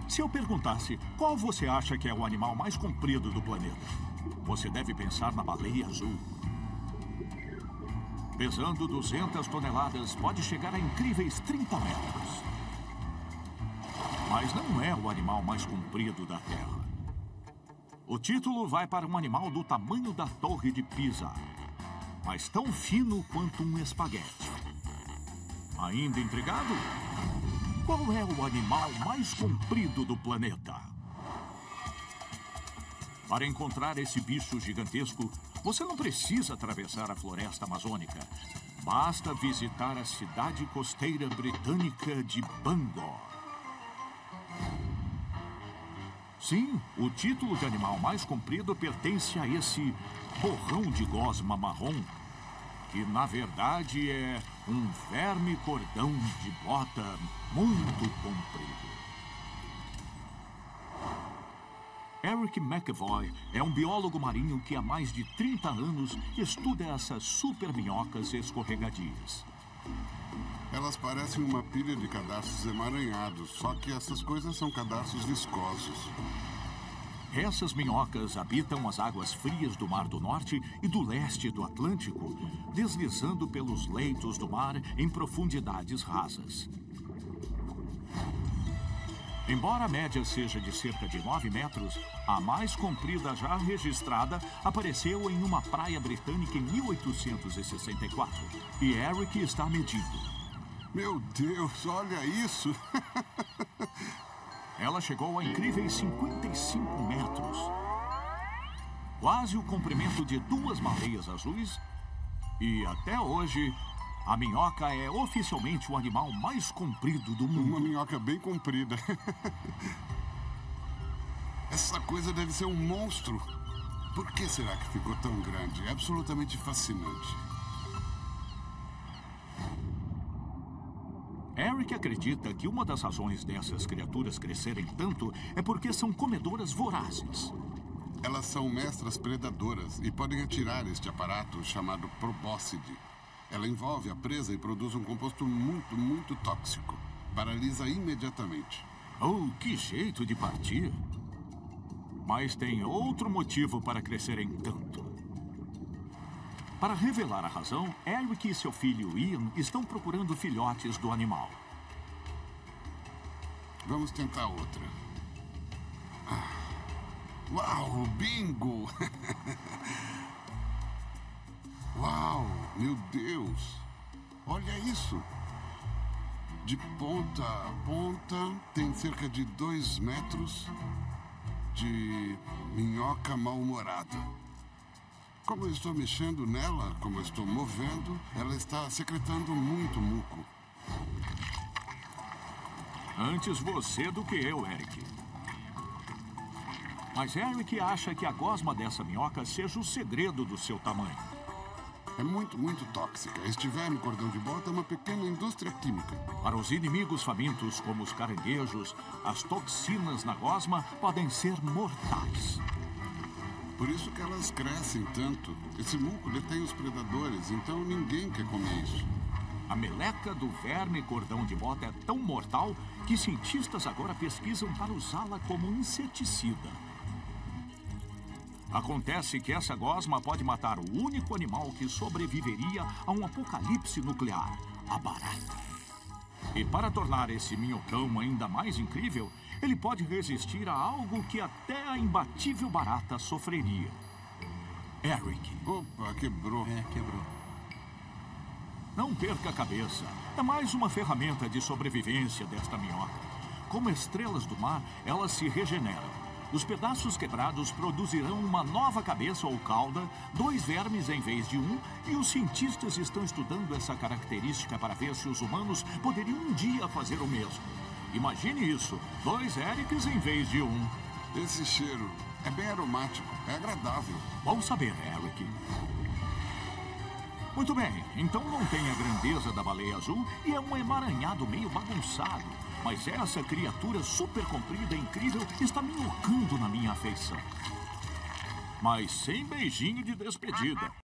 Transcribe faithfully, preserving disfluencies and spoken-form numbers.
Se eu perguntasse qual você acha que é o animal mais comprido do planeta, você deve pensar na baleia azul. Pesando duzentas toneladas, pode chegar a incríveis trinta metros. Mas não é o animal mais comprido da Terra. O título vai para um animal do tamanho da Torre de Pisa, mas tão fino quanto um espaguete. Ainda intrigado? Qual é o animal mais comprido do planeta? Para encontrar esse bicho gigantesco, você não precisa atravessar a floresta amazônica. Basta visitar a cidade costeira britânica de Bangor. Sim, o título de animal mais comprido pertence a esse borrão de gosma marrom, que na verdade é um verme cordão de bota muito comprido. Eric McEvoy é um biólogo marinho que há mais de trinta anos estuda essas super minhocas escorregadias. Elas parecem uma pilha de cadarços emaranhados, só que essas coisas são cadarços viscosos. Essas minhocas habitam as águas frias do Mar do Norte e do leste do Atlântico, deslizando pelos leitos do mar em profundidades rasas. Embora a média seja de cerca de nove metros, a mais comprida já registrada apareceu em uma praia britânica em mil oitocentos e sessenta e quatro. E Eric está medindo. Meu Deus, olha isso! Ela chegou a incríveis cinquenta e cinco metros. Quase o comprimento de duas baleias azuis. E até hoje, a minhoca é oficialmente o animal mais comprido do mundo. Uma minhoca bem comprida. Essa coisa deve ser um monstro. Por que será que ficou tão grande? É absolutamente fascinante. Eric acredita que uma das razões dessas criaturas crescerem tanto é porque são comedoras vorazes. Elas são mestras predadoras e podem atirar este aparato chamado probóscide. Ela envolve a presa e produz um composto muito, muito tóxico. Paralisa imediatamente. Oh, que jeito de partir! Mas tem outro motivo para crescerem tanto. Para revelar a razão, Eric e seu filho Ian estão procurando filhotes do animal. Vamos tentar outra. Ah. Uau, bingo! Uau, meu Deus! Olha isso! De ponta a ponta, tem cerca de dois metros de minhoca mal-humorada. Como eu estou mexendo nela, como eu estou movendo, ela está secretando muito muco. Antes você do que eu, Eric. Mas Eric acha que a gosma dessa minhoca seja o segredo do seu tamanho. É muito, muito tóxica. Este verme cordão de bota é uma pequena indústria química. Para os inimigos famintos, como os caranguejos, as toxinas na gosma podem ser mortais. Por isso que elas crescem tanto. Esse muco detém os predadores, então ninguém quer comer isso. A meleca do verme cordão de bota é tão mortal que cientistas agora pesquisam para usá-la como inseticida. Acontece que essa gosma pode matar o único animal que sobreviveria a um apocalipse nuclear, a barata. E para tornar esse minhocão ainda mais incrível, ele pode resistir a algo que até a imbatível barata sofreria. Eric. Opa, quebrou. É, quebrou. Não perca a cabeça. É mais uma ferramenta de sobrevivência desta minhoca. Como estrelas do mar, elas se regeneram. Os pedaços quebrados produzirão uma nova cabeça ou cauda, dois vermes em vez de um, e os cientistas estão estudando essa característica para ver se os humanos poderiam um dia fazer o mesmo. Imagine isso, dois Erics em vez de um. Esse cheiro é bem aromático, é agradável. Bom saber, Eric. Muito bem, então não tem a grandeza da baleia azul e é um emaranhado meio bagunçado. Mas essa criatura super comprida e incrível está minhocando na minha afeição. Mas sem beijinho de despedida.